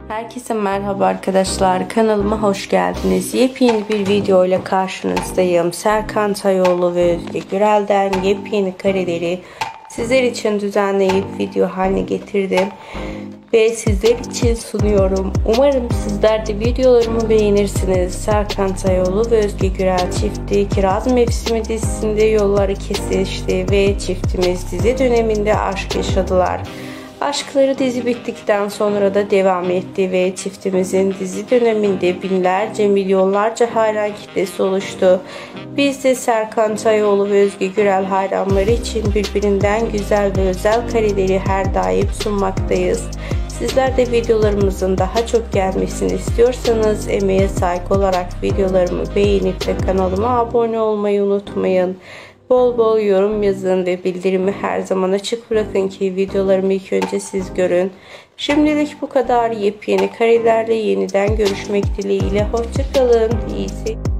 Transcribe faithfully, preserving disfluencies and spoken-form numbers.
Herkese merhaba arkadaşlar, kanalıma hoş geldiniz. Yepyeni bir video ile karşınızdayım. Serkan Tayoğlu ve Özge Gürel'den yepyeni kareleri sizler için düzenleyip video haline getirdim ve sizler için sunuyorum. Umarım sizler de videolarımı beğenirsiniz. Serkan Tayoğlu ve Özge Gürel çifti Kiraz Mevsimi dizisinde yolları kesişti ve çiftimiz dizi döneminde aşk yaşadılar. Aşkları dizi bittikten sonra da devam etti ve çiftimizin dizi döneminde binlerce milyonlarca hayran kitlesi oluştu. Biz de Serkan Tayoğlu ve Özge Gürel hayranları için birbirinden güzel ve özel kareleri her daim sunmaktayız. Sizler de videolarımızın daha çok gelmesini istiyorsanız emeğe saygı olarak videolarımı beğenip ve kanalıma abone olmayı unutmayın. Bol bol yorum yazın ve bildirimi her zaman açık bırakın ki videolarımı ilk önce siz görün. Şimdilik bu kadar. Yepyeni karelerle yeniden görüşmek dileğiyle. Hoşça kalın. İyi seyirler.